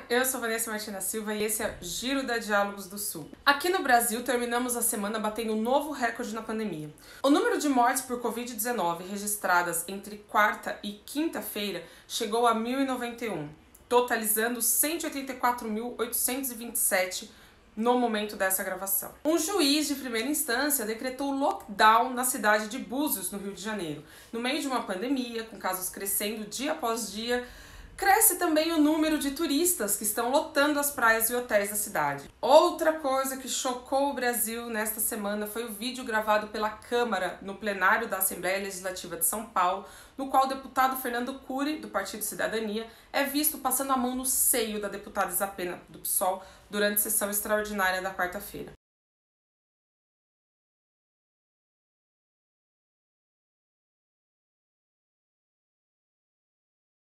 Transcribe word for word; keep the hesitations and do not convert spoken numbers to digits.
eu sou Vanessa Martina Silva e esse é o Giro da Diálogos do Sul. Aqui no Brasil, terminamos a semana batendo um novo recorde na pandemia. O número de mortes por covid dezenove registradas entre quarta e quinta-feira chegou a mil e noventa e um, totalizando cento e oitenta e quatro mil oitocentos e vinte e sete no momento dessa gravação. Um juiz de primeira instância decretou lockdown na cidade de Búzios, no Rio de Janeiro. No meio de uma pandemia, com casos crescendo dia após dia, cresce também o número de turistas que estão lotando as praias e hotéis da cidade. Outra coisa que chocou o Brasil nesta semana foi o vídeo gravado pela Câmara no plenário da Assembleia Legislativa de São Paulo, no qual o deputado Fernando Cury, do Partido Cidadania, é visto passando a mão no seio da deputada Isapena, do PSOL, durante a sessão extraordinária da quarta-feira.